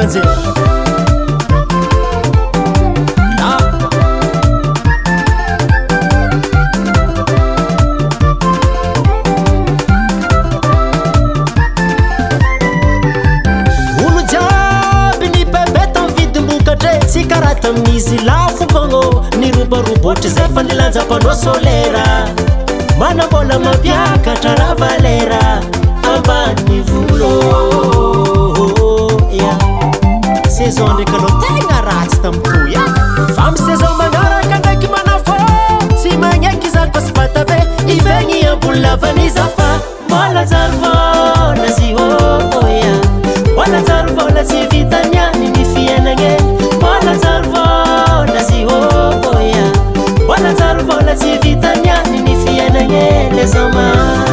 je Mizy lafo bagno ny robarobotry zay fa nilanjam-panao solera manambola mampiakatra raha valera ambany volo saison ndraiky anao tegna ratsy tamitoy fa amy saison magnaraka ndraiky manafô tsy magneky zany fa sy bata be ivegny ambony lavany zafa mbola jary vola zy mbola jary vola tsy vitaniany ny fiainagne mbola jary vola zy mbola jary vola tsy vitaniany ny fiainagne les hommes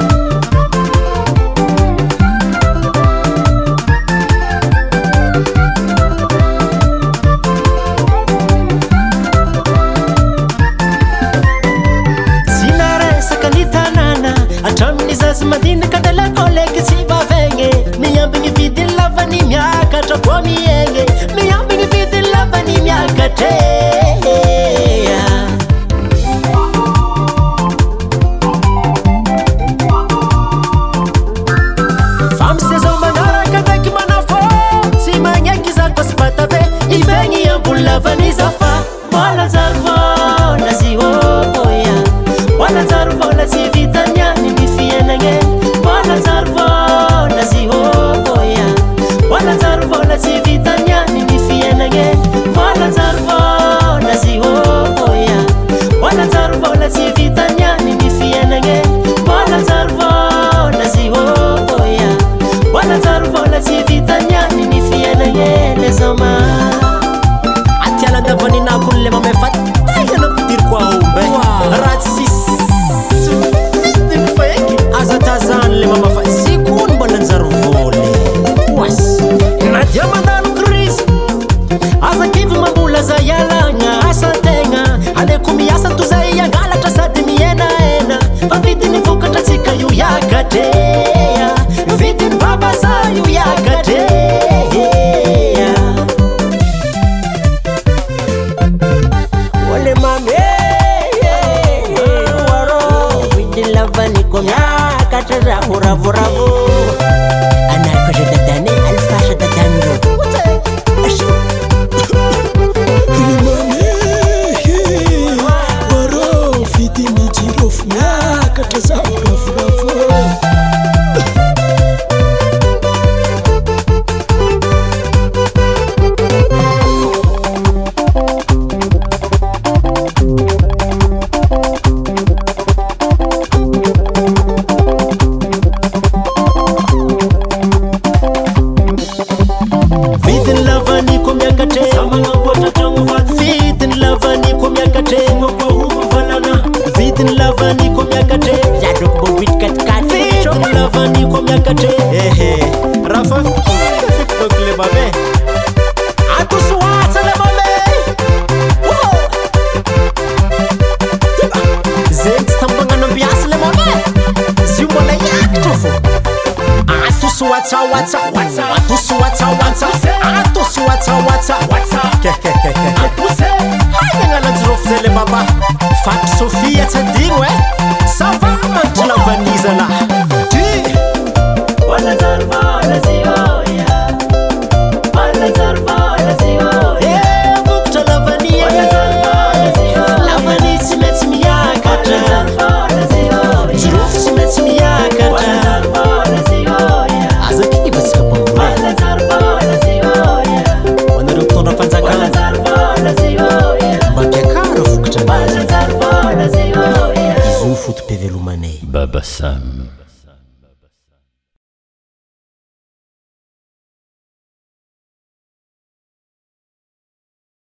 Atramin'ny zazy madinika dalakoleky tsy vavegny miambigny vidiny lavany miakatra koa miegny miambigny vidiny lavany miakatra fa amy saison magnaraka ndraiky manafô tsy magneky zany fa sy bata be ivegny ambony lavany zafa mbola jary vola zy mbola jary vola tsy vitaniany mbola jary vola zy mbola jary vola tsy vitaniany ny fiainagne mbola jary vola zy mbola jary vola tsy vitaniany ny fiainagne mbola jary vola zy mbola jary vola tsy vitaniany ny fiainagne les hommes atialan-davaninako le mamefa tegna ampidiry koa ombe raha tsy azatazany le mamafa sikony mbola njary voly was na dia mandalo krizy azakivy mambola zay alagna asantegna aleko miasa tozay angalatra sady mienaena fa vidiny vokatra tsika io iakatrea vidiny babasa io iakatrea ole mame waro vidiny lavany katra ravo anako je dadane alfasha dadando waro vidiny jirofu miakatra zaho ravoravo vidiny lavany ko miakatre samanamboatra tragno vato vidiny lavany ko miakatre mampahovo valana vidiny lavany ko miakatre zadroko bobity katikaty vidiny lavany ko miakatre raha fa fikidoko le mame atosoatsa le mame zegny tsy tambagnano ambiasy le mame zio mbola iakatra fo atoso watsa watsa watsa atoso watsa watsa atoso watsa watsa watsa atose hagnana jirofo zay le baba Fatou Sofia tsadigno sava mantry lavanizana wala jary vola zy wala jary vola zy vokatra lavania lavany tsy maintsy miakatra jirofo tsy maintsy miakatra Baba Sam.